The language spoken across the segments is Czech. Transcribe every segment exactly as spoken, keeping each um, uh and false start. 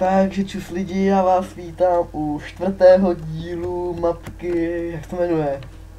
Takže čus lidi, já vás vítám u čtvrtého dílu mapky, jak to jmenuje?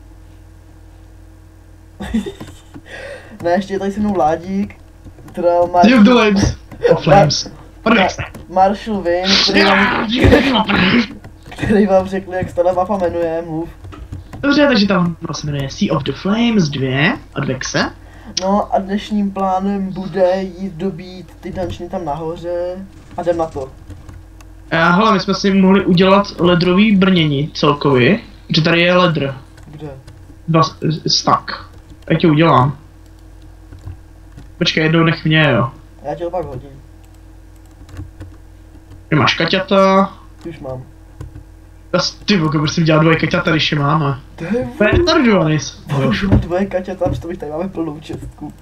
Ne, ještě je tady se mnou Ládík, teda Marshall... The Flames! Of Flames. Marshall Wayne, který vám, který vám řekl, jak se ta mapa jmenuje, mluv. Dobře, takže tam se jmenuje Sea of the Flames dva od Vexe. No a dnešním plánem bude jít dobít ty dungeony tam nahoře a jdem na to. A hele, my jsme si mohli udělat ledrový brnění celkově, že tady je ledr. Kde? Dva stack. Já tě udělám. Počkej, jednou nech mě, jo. Já tě to pak hodím. Ty máš kaťata. Ty už mám. Ty vogo, proč jsem dělal dvoje kaťata, když je máme. To je To je retardovaný. dvoje kaťata, protože to bych tady máme plnou čestku.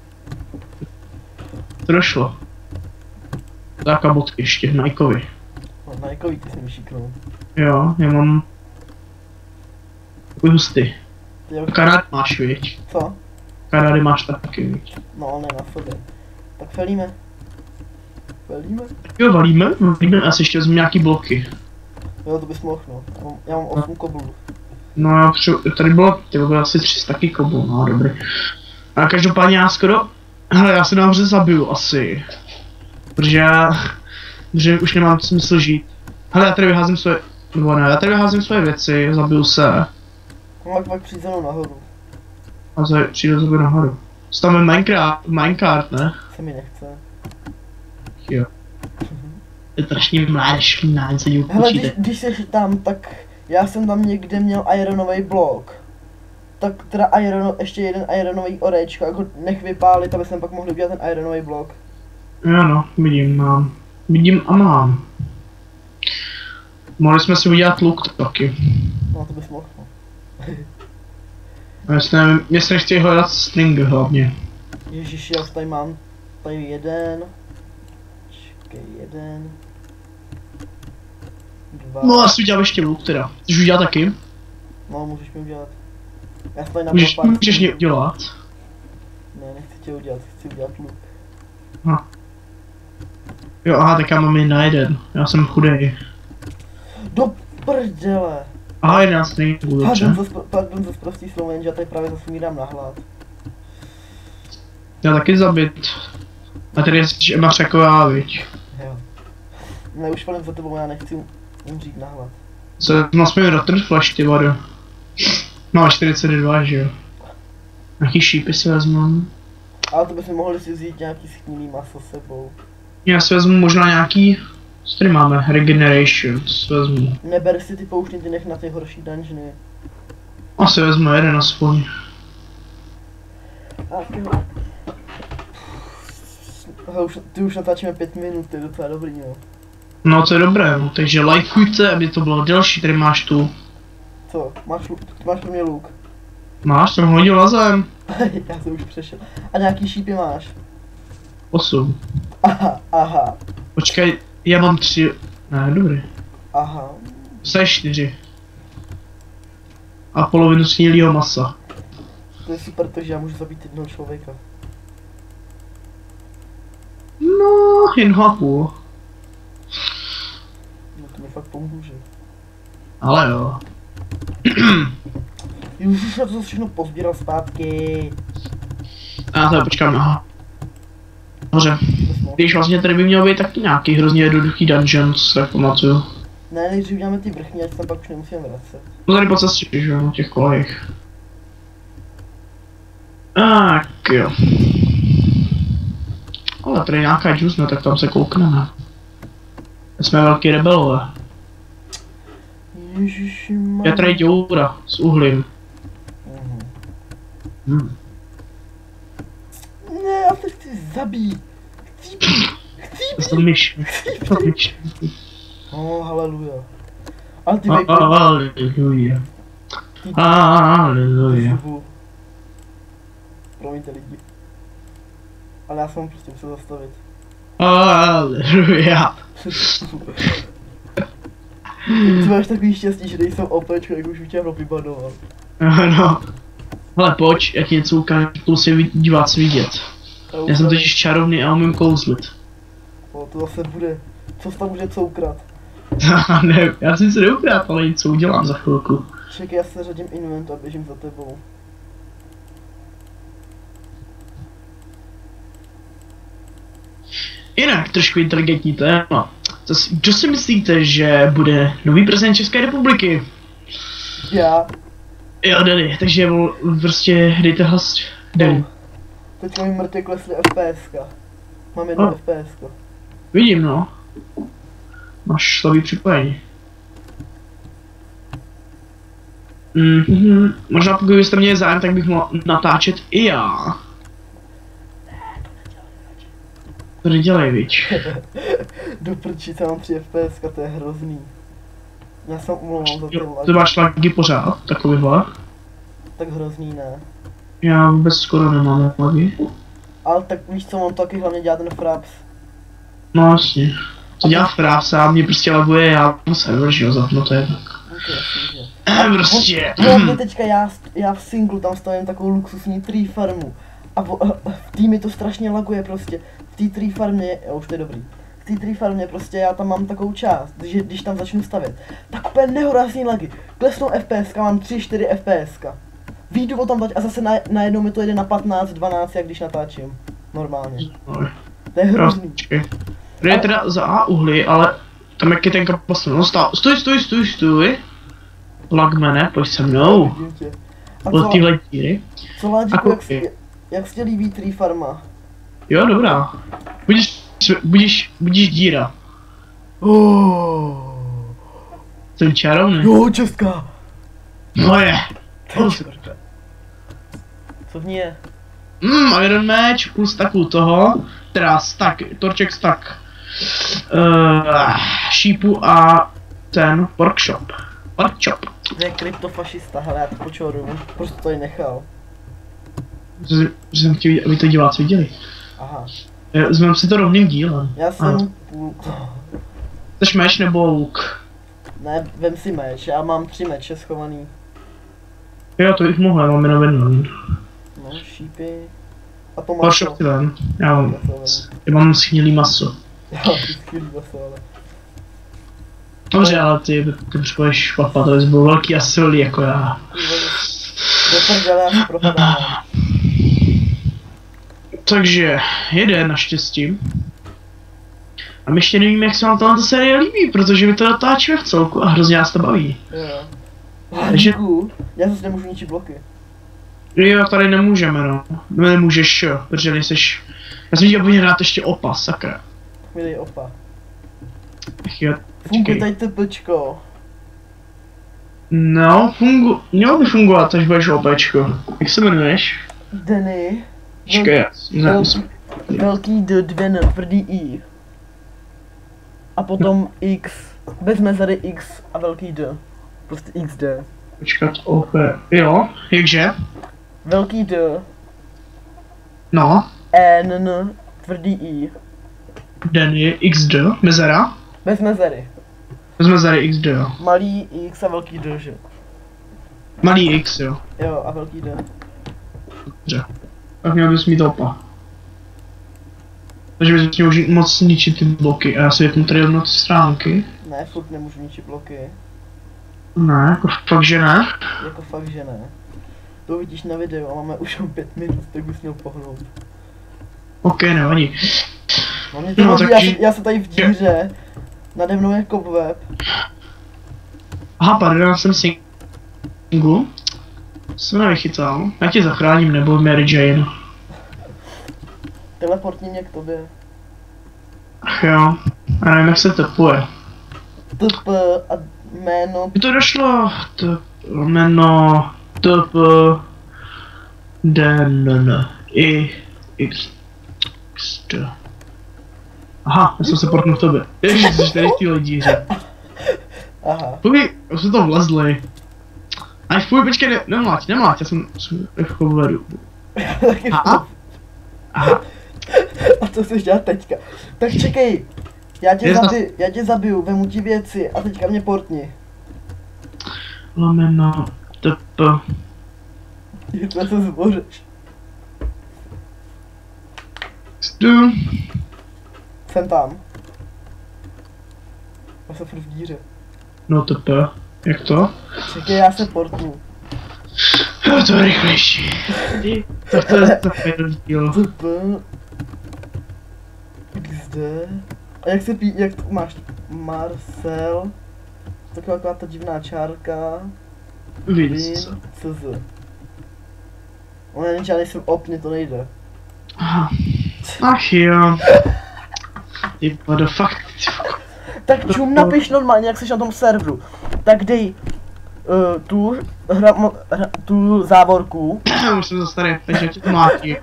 To došlo. Taká bodky ještě, Nikeovi. No, Nikeovi ty si mi šiknou. Jo, já mám... Takový hustý. Ty Kanády máš, viď? Co? Kanády máš taky, viď? No, ne na sobě. Tak felíme. Felíme? Jo, valíme, valíme, asi ještě vezmu nějaký bloky. Jo, to bys mohl, no. Já mám, já mám osm koblů. No já přu, tady bylo, ty bylo asi tři sta koblů, no dobrý. A každopádně já skoro, hele, já se nahoře zabiju asi. Protože já, protože už nemám smysl žít. Hele, já tady vyházím svoje, nebo ne, já tady vyházím svoje věci, zabiju se. No, tak pak přijď za mnou nahoru. A za, přijdu za tebe nahoru. Stavíme Minecraft, Minecraft, ne? Se mi nechce. Jo. To je strašně mládež, mládež se díl Hele, když, když jsi tam, tak já jsem tam někde měl ironový blok. Tak teda iron, ještě jeden ironový orečko, jak ho nech vypálit, aby jsem pak mohl udělat ten ironový blok. Jo no, vidím, mám. Vidím a mám. Mohli jsme si udělat luk taky. No to bys mohl. Já si nevím, mě se nechtějí hledat string hlavně. Ježiši, já tady mám tady jeden. Čekej, jeden. Dva. No asi udělám ještě luk teda. Chceš udělat taky? No, můžeš mi udělat. Já jsem tady na Můžeš, můžeš mě udělat? Ne, nechci tě udělat, chci udělat luk. Aha. Jo, aha, tak já mám jen na jeden. Já jsem chudej. Do prdele! Aha, jedenáct stringů, dobře. Pardon za, pardon za sprostý slovo, jenže já tady právě zase umírám na hlad. Já taky zabit. A tady jsi Emma Třaková, viď? Jo. Ne, už volím za tebou, já nechci umřít na hlad. Co, no jsme Rotten Flash, ty vado. No, čtyřicet dva, že jo. Nějaký šípy si vezmu. Ale to bychom mohli si vzít nějaký schnilý maso s sebou. Já si vezmu možná nějaký... Co tady máme? Regeneration, to si vezmu. Neber si ty pouštní, ty nech na ty horší dungeony. Asi vezmu jeden aspoň. Ach jo. Aha, už, ty už natáčíme pět minut, to je docela dobrý, jo. No to je dobré, no, takže lajkujte, aby to bylo delší, tady máš tu. Co? Máš, luk, máš pro mě luk? Máš, jsem hodil lazem. Já jsem už přešel. A nějaký šípy máš? Osm. Aha, aha. Počkej, já mám tři. Ne, dobrý. Aha. To je čtyři. A polovinu snílýho masa. To je super, takže já můžu zabít jednoho člověka. No, jen a půl. No to mi fakt pomůže. Ale jo. Ježiš, já to všechno pozbíral zpátky. A tady počkám, aha. Dobře. Když vlastně tady by měl být taky nějaký hrozně jednoduchý dungeon, co si tak pamatuju. Ne, nejdřív uděláme ty vrchní, ať tam pak už nemusíme vracet. No tady po cestě, že jo, na těch kolejích. Tak jo. Ale tady je nějaká džuzna, tak tam se koukneme. Jsme velký rebelové. Ježišimá. Je tady děura s uhlím. Mhm. Hmm. Ne, já se chci zabít. Chci být. Chci být. To myš. To myš. Oh, haleluja. Ale ty Haleluja. Haleluja. Promiňte lidi. Ale já jsem prostě musel zastavit. Haleluja. Ty máš takový štěstí, že nejsou opečko, jak už u tě propibanoval. No. Hele, pojď, jak něco ukážu, si diváci vidět. Já jsem totiž čarovný a umím kouzlit. O, to zase bude. Co jsi tam může coukrat? Ne, já si se neukrát, ale něco udělám za chvilku. Čekaj, já se řadím invent a běžím za tebou. Jinak, trošku inteligentní téma. Zas, kdo si myslíte, že bude nový prezident České republiky? Já. Jo, Danny, takže vol, prostě dejte hlas Danny. Teď mi mrtvě klesly FPSka. Mám jedno Oh. FPSko. Vidím, no. Máš slabý připojení. Mhm, možná pokud byste měli zájem, tak bych mohl natáčet i já. To nedělej, viď. Do prčice mám tři FPSka, to je hrozný. Já jsem umlouvám za ty Jo, lagy. to máš lagy pořád, takovýhle. Tak hrozný, ne? Já vůbec skoro nemám lagy. Ale tak víš co, on taky hlavně dělá ten fraps. No jasně. To dělá frása a mě prostě laguje, já mám server, že jo, zapnuté. No to je jasný, že. Prostě. Hlavně teďka já, já v singlu tam stavím takovou luxusní tree farmu. A vo, v tý mi to strašně laguje prostě. V té tree farmě, jo už to je dobrý. V té tree farmě prostě já tam mám takovou část, že když tam začnu stavět, tak úplně nehorázný lagy. Klesnou FPSka, mám tři čtyři FPSka. Výjdu o tam dať a zase na, najednou mi to jede na patnáct dvanáct, jak když natáčím. Normálně. To je hrozný. Tady je teda za A uhly, ale tam jak je ten kapas, no stál. Stoj, stoj, stoj, stoj. Lagmane, pojď se mnou. Vidím tě. A Od co, téhle díry. co Láďku, Ako- jak, s- jak se ti líbí tree farma? Jo, dobrá. Budíš, budíš, budíš díra. Oh. Jsem čarovný. Jo, česká! Moje. Co v ní je? Mmm, Iron Match plus takovou toho. Teda stack, torček stack. Uh, šípu a ten workshop. Workshop. To je kryptofašista, hele, já to počoruju, prostě to tady nechal. Že že jsem chtěl, aby to diváci viděli. Aha, Vezmeme si to rovným dílem. já jsem Ano. půl... Chceš meč nebo luk? Ne, vem si meč, já mám tři meče schovaný. Jo, to bych mohl, já mám jenom jednu. No, šípy... A to maso. Workshop si vem. Já mám, Já to vemu. já mám schnilý maso. Já ty skvělý maso, ale... Dobře, ale ty, ty potřebuješ šlapat, to byl velký a silný jako já. Do prdele, já se propadám. Takže, jede naštěstí. A my ještě nevíme, jak se vám tato série líbí, protože my to natáčíme v celku a hrozně nás to baví. Jo. Takže- Hádíku, já zase nemůžu ničit bloky. Jo, tady nemůžeme, no. No nemůžeš, jo, protože nejseš... Já jsem chtěl povědět dát ještě opas, sakra. Tak mi dej opa. Ach jo, Funguje počkej. tady tpčko. No, fungu... Mělo by fungovat, až budeš opečko. Jak se jmenuješ? Denny. Počkej, já ne, Velký, velký D, dvě N, tvrdý I. A potom X, bez mezery X a velký D. Prostě X D. počkat, O P. Jo, jakže? Velký D, No, N, N, tvrdý I. Danny, X D, mezera. Bez mezery. Vezme tady X D, jo. Malý X a velký D, že? Malý X, jo. Jo, a velký D. Dobře. Tak měl bys mít opa. Takže bys měl už moc ničit ty bloky. A já si vypnu tady rovnou ty stránky. Ne, furt nemůžu ničit bloky. Ne, jako fakt, že ne. Jako fakt, že ne. To vidíš na videu a máme už o pět minut, tak bys měl pohnout. Ok, nevadí. No mě to No, vadí, tak já, ži- se, já se tady v díře. Nade mnou je cobweb. Aha, pardon, já jsem single. Jsem nevychytal. Já tě zachráním, nebo Mary Jane. Teleportni mě k tobě. Ach jo. Já nevím, jak se tepuje. T P a jméno. Mi to došlo. To jméno. To P. D. N. N. I. X. X. D. Aha, já jsem se portnul k tobě. Ježiš, jsi tady v téhle díře. Aha. Fuj, už jsme to vlezli. Aj fuj, počkej, ne, nemláť, nemláť, já jsem, jsem v coveru. Taky Aha. Aha. A co chceš dělat teďka? Tak čekej. Já tě, Je zas- zabi, já tě zabiju, vemu ti věci a teďka mě portni. Lomeno. T. P. Jídle se zbořeš. Stu. Jsem tam. Já jsem furt v díře. No to p. Jak to? Čekaj, já se portnu. No to je rychlejší. Tak to je to je rozdíl. Tp. X D. A jak se pí, jak to máš? Marcel. Taková taková ta divná čárka. Víc. C Z. On není žádný jsem opně, to nejde. Aha. Ach jo. Ty vado, fakt. Tak čum, napiš normálně, jak jsi na tom serveru. Tak dej uh, tu, hra, hra, tu závorku. Už jsem za starý, takže tě to mátí.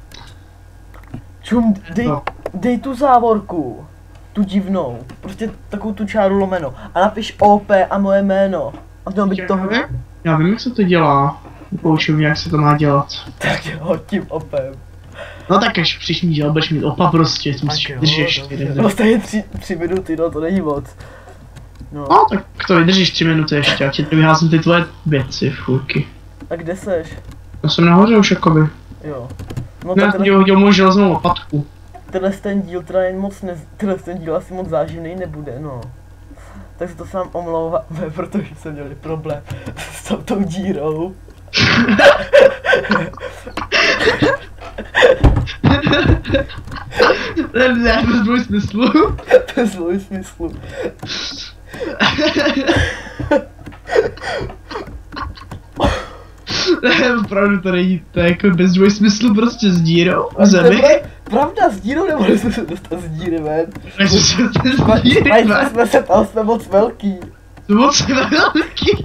Čum, dej, dej tu závorku. Tu divnou. Prostě takovou tu čáru lomeno. A napiš O P a moje jméno. A to má být toho. Já vím, jak se to dělá. Poučím mě, jak se to má dělat. Tak jo, tím opem. No tak až příští mi dělat, budeš mít opa prostě, ty musíš vydržet čtyři. No stejně tři, tři minuty, no to není moc. No. No tak to vydržíš tři minuty ještě, já ti to vyházím ty tvoje věci, fůjky. A kde seš? Já jsem nahoře už jakoby. Jo. No No, já tak jsem ti hodil moju železnou lopatku. tenhle ten díl teda jen moc ne, tenhle ten díl asi moc záživný nebude, no. Tak se to sám omlouváme, protože jsme měli problém s touto dírou. Ne, ne, bez dvoj smyslu. Bez svůj smyslu. Ne, opravdu to není, to je jako bez dvoj smyslu prostě s dírou v zemi. Pravda, s dírou nemohli jsme se dostat z díry ven. Takže jsme se s díry Jsme ven. jsme se tam, jsme moc velký. To moc velký.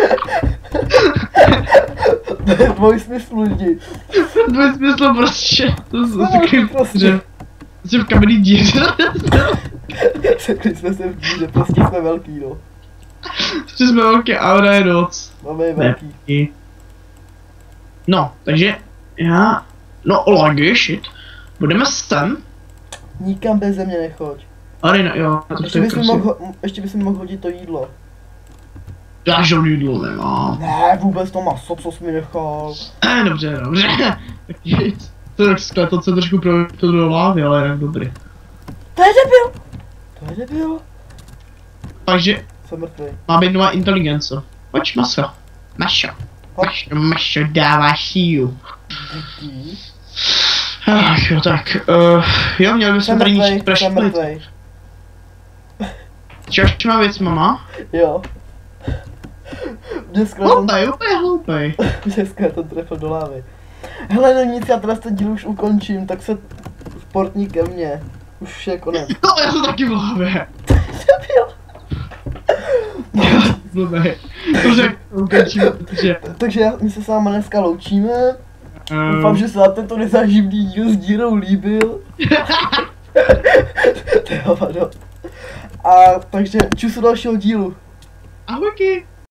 Dvoj smyslu lidi. Dvoj smyslu prostě, to jsou Jsme takový velký prostě. že Jsi v kamenný díře. Řekli jsme se v díře, prostě jsme velký, no. Prostě jsme velký a ona je noc. Máme je velký. Ne. No, takže já, no lagy, shit. Budeme sem. Nikam bez země nechoď. Arena, jo, na to Ještě je bys mi prostě. mohl, ho- ještě bys mi mohl hodit to jídlo. Já žádný jídlo nemám. Ne, vůbec to maso, co jsi mi nechal. Eh, dobře, dobře. Tak nic. To tak skvěle, to se trošku pro to do lávy, ale jinak dobrý. To je debil! To je debil. Takže Jsem mrtvý. má být nová inteligence. Pojď, maso. Mašo. Hop. Mašo, mašo dává sílu. Díky. Ach jo, tak, uh, jo, měli bychom Jsem tady mrtvej, ničit jsem praštit. mrtvej. Co ještě má věc, mama? Jo. Dneska jsem, Hloupej, úplně hloupej. dneska jsem trefil do lávy. Hele, no nic, já teda ten díl už ukončím, tak se sportní ke mně. Už je konec. No, já jsem taky v hlavě. Debil. Blbej. Dobře, ukončíme, protože... Takže já, my se s váma dneska loučíme. Um, Doufám, že se vám tento nezáživný díl s dírou líbil. To je hovado. A takže čus u dalšího dílu. Ahojky.